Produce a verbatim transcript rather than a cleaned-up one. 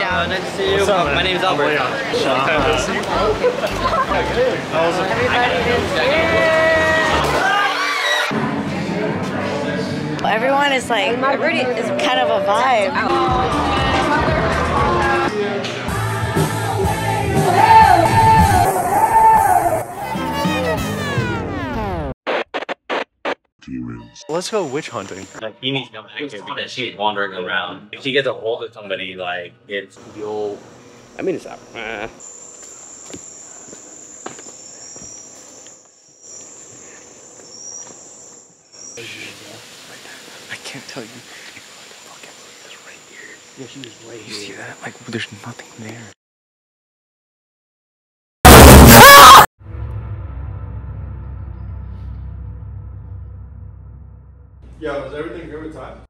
Yeah. Uh, nice to see you. What's up, my name's Albert. Everybody is here. Everyone is like, everybody is kind of a vibe. Let's go witch hunting. Like, he needs to come back here because she's wandering around. If she gets a hold of somebody, like, it's you'll. I mean, it's out. Uh. I can't tell you. Fucking is right here. Yeah, she was right here. You see that? Like, there's nothing there. Yeah, was everything good with time?